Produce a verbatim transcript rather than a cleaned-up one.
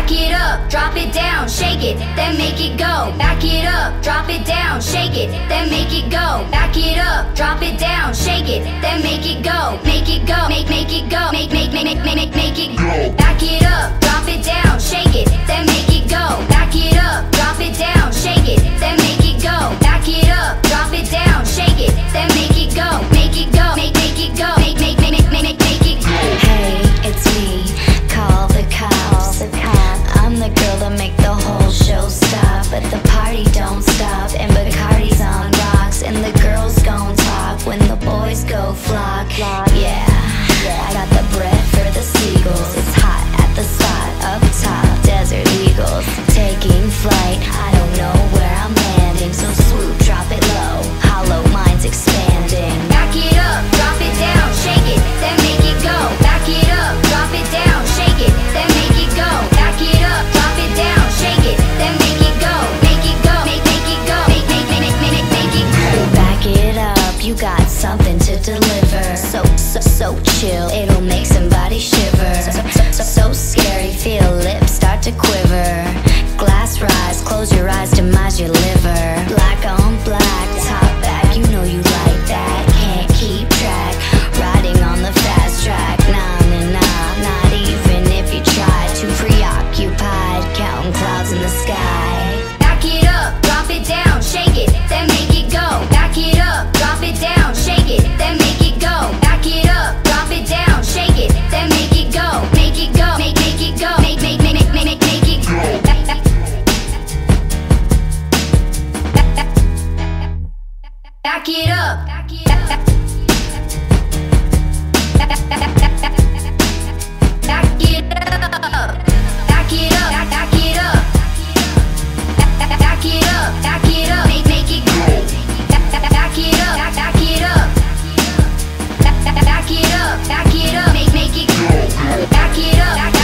Back it up, drop it down, shake it, then make it go. Back it up, drop it down, shake it, then make it go. Back it up, drop it down, shake it, then make it go. Make it go, make make it go, make make make make make make it go. Back it up, drop it down, shake it, then make it go. Back it up, drop it down, shake it, then make it go. Back it up, drop it down, shake it, then make it go. Make it go, make make it go, make make make make make make it go. Hey, it's me, call the cops. I'm the girl that make the whole show stop, but the party don't stop, and Bacardi's on rocks, and the girls gon' talk when the boys go flock. Yeah, I got the bread for the seagulls. It's hot at the spot up top, desert eagles taking flight. I don't know where I'm landing, so swoop, drop it low, hollow minds expanding. Back it up, drop it down, shake it, then make it go. Back it up, drop it down, shake it, then make it go. Back it up, drop it down, shake it, then make it go. Make it go, make make it go, make make make make make make it go. Back it up, you got something to deliver. So so so chill, it'll make somebody shiver. So, so, so, so scary, feel lips start to quiver. Glass rise, close your eyes, demise your liver. Black on black, top back, you know you like that. Can't keep track, riding on the fast track. Nah, nah, nah, not even if you try. Too preoccupied, counting clouds in the sky. Back it up, drop it down, shake it, then make it go. Back it up, drop it down, shake it, then make it go. Back it up, drop it down, shake it, then make it go. Make it go, make make it go, make make make make make make it go. Back, back, back, back, back it up. Back it up. Back it up. Back it up. Back it up. Back it up. Back it up. Make make it go. Back it up. Back it up. Back it up. Back it up. Make make it go. Back it up.